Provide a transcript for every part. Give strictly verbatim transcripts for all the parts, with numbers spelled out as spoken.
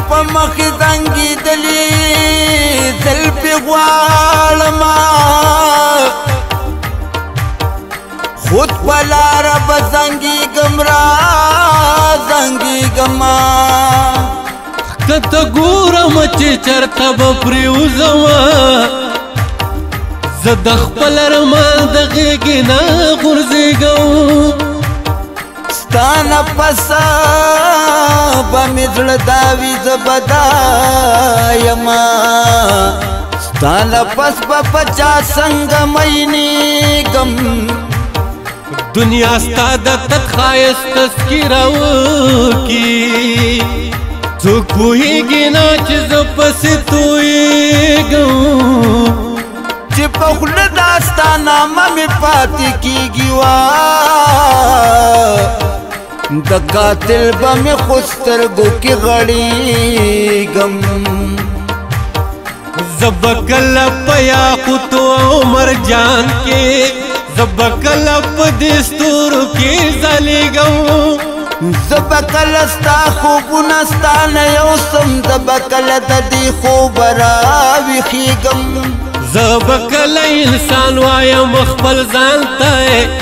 په مخ زنګېدلې زلفې غواړمه خود په لاره به زنګېږم را زنګېږمه ښکته ګورم چې چېرته به پرېوځمه زه د خپل ارمان د غېږې نه غورځېږم ستا نه پسه به مې زړه دا وي زه به دا یمه ستا نه پس به په چا څنګه مینېږم دنیا ستا د تت ښایست تذکیره وکړي څوک پوهېږي نه چې زه پسې تویېږم چې په خوله دا ستا نامه مې پاتې کېږي وا د قاتل به مې خو سترګو کې غړېږم زه به کله په یاقوتو او مرجان کې زه به کله په دې ستورو کې ځلېږم زه به کله ستا خوبونه ستا نه یوسم زه به کله د دې خوبه راویښېږم زه به کله انسان وایم خپل ځان ته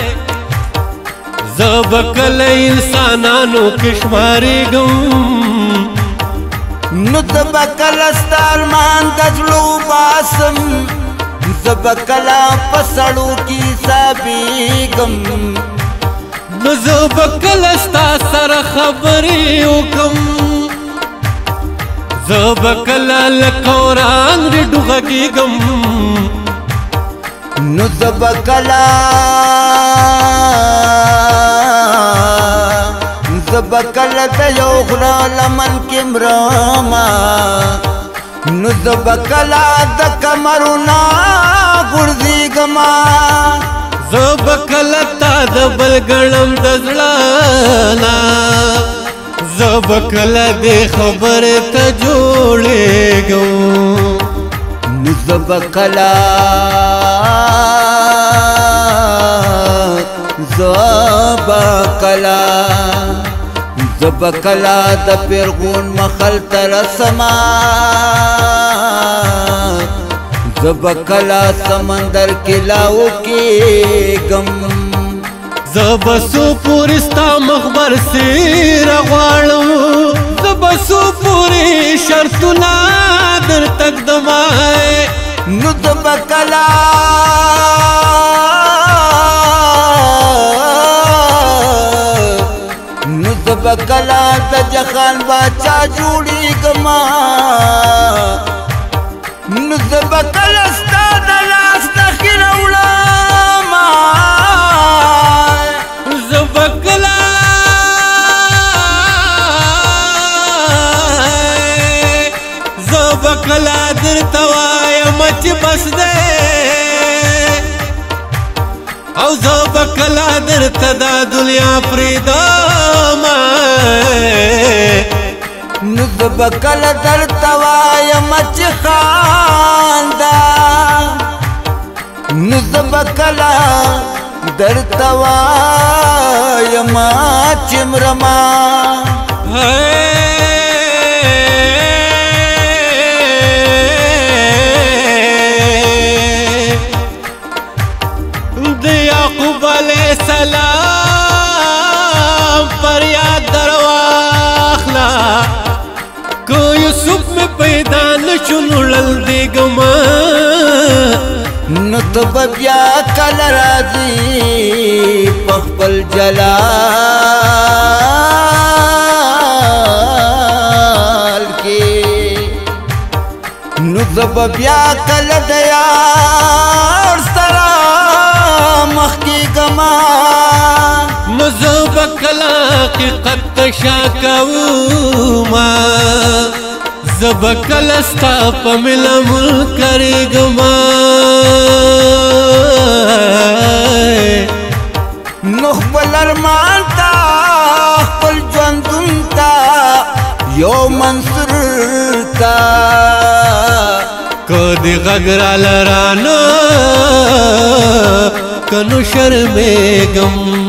زه به کله انسانانو کې شمارېږم نو زه به کله ستا ارمان د زړه وباسم زه به کله په سړو کې حسابېږم نو زه به کله ستا سره خبرې وکړم زه به کله لکه وران ریډو غږېږم نو زه به کله زه به کله د یو غره لمن کې مرمه نو زه به کله د کمرونه غورځېږمه زه به کله تا د بل ګڼم د زړه نه زه به کله دې خبرې ته جوړېږم نو زه به کله زه به کله زه به کله د پیرغون مخل ته رسمه زه به کله سمندر کې لاوکېږم زه به څو پورې ستا مخبر سیره غواړم زه به څو پورې شرطونه درته ږدمه نو زه به کله نو زه به کله د جهان باچا جوړېږمه نو زه به کله ستا د لاس نښې راوړمه زه به کله زه به کله درته وایم چې بس دی او زه به کله درته دا دنیا پرېږدمه نو زه به کله درته وایم چې خانده نو زه به کله درته وایم چې مرمه د یعقوب علیه السلام فریاد در واخله که یوسف مې پیدا نشو نوړل دیږمه نو ته به بیا کله راځې په خپل جلال کې نو زه به بیا کله د یار سره مخ کېږمه نو زه به کله حقیقت ته شا کومه زه به کله ستا په مینه منکرېږمه نو خپل ارمان ته خپل ژوندون ته یو منصور ته که دې غږ راله رانه که نو شرمېږم